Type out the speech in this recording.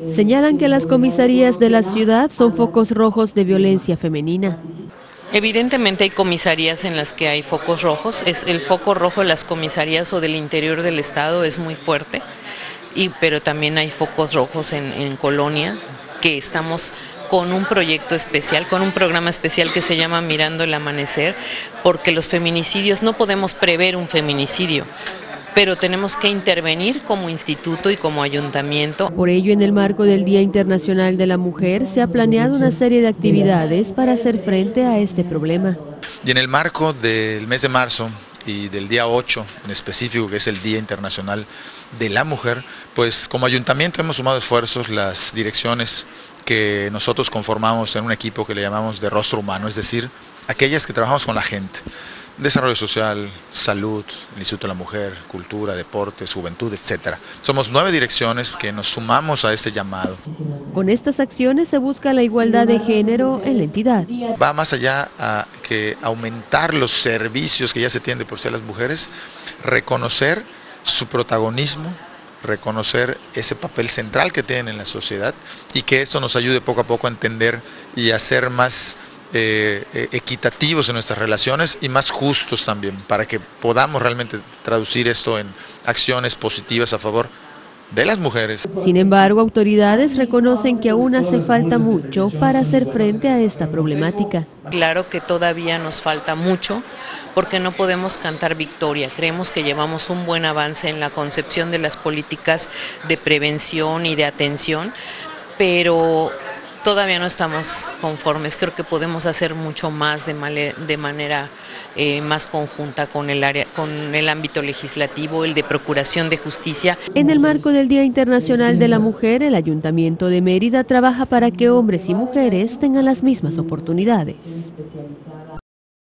Señalan que las comisarías de la ciudad son focos rojos de violencia femenina. Evidentemente hay comisarías en las que hay focos rojos, el foco rojo de las comisarías o del interior del estado es muy fuerte, pero también hay focos rojos en colonias que estamos con un proyecto especial, con un programa especial que se llama Mirando el Amanecer, porque los feminicidios, no podemos prever un feminicidio, pero tenemos que intervenir como instituto y como ayuntamiento. Por ello, en el marco del Día Internacional de la Mujer, se ha planeado una serie de actividades para hacer frente a este problema. Y en el marco del mes de marzo y del día 8 en específico, que es el Día Internacional de la Mujer, pues como ayuntamiento hemos sumado esfuerzos, las direcciones que nosotros conformamos en un equipo que le llamamos de rostro humano, es decir, aquellas que trabajamos con la gente. Desarrollo social, salud, el Instituto de la Mujer, cultura, deportes, juventud, etc. Somos 9 direcciones que nos sumamos a este llamado. Con estas acciones se busca la igualdad de género en la entidad. Va más allá a que aumentar los servicios que ya se tienen de por sí a las mujeres, reconocer su protagonismo, reconocer ese papel central que tienen en la sociedad y que esto nos ayude poco a poco a entender y a ser más equitativos en nuestras relaciones y más justos también, para que podamos realmente traducir esto en acciones positivas a favor de las mujeres. Sin embargo, autoridades reconocen que aún hace falta mucho para hacer frente a esta problemática. Claro que todavía nos falta mucho, porque no podemos cantar victoria. Creemos que llevamos un buen avance en la concepción de las políticas de prevención y de atención, pero todavía no estamos conformes. Creo que podemos hacer mucho más de manera más conjunta con el ámbito legislativo, el de procuración de justicia. En el marco del Día Internacional de la Mujer, el Ayuntamiento de Mérida trabaja para que hombres y mujeres tengan las mismas oportunidades.